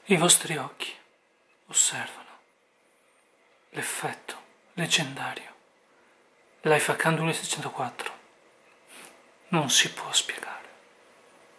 I vostri occhi osservano l'effetto leggendario. Life a Candle 604 non si può spiegare.